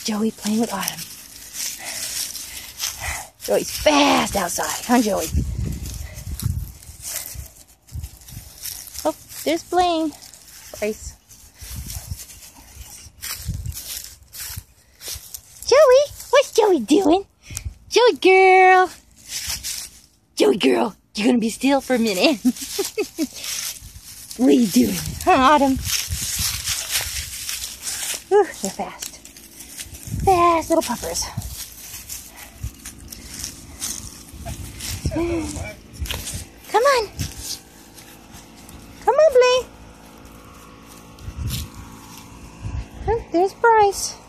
Joey playing with Autumn. Joey's fast outside, huh, Joey? Oh, there's Blaine. Bryce. Joey, what's Joey doing? Joey girl. Joey girl, you're gonna be still for a minute. What are you doing? Huh, Autumn? Whew, they're fast. Fast little puppers. Come on. Come on, Blaine. Huh, there's Bryce.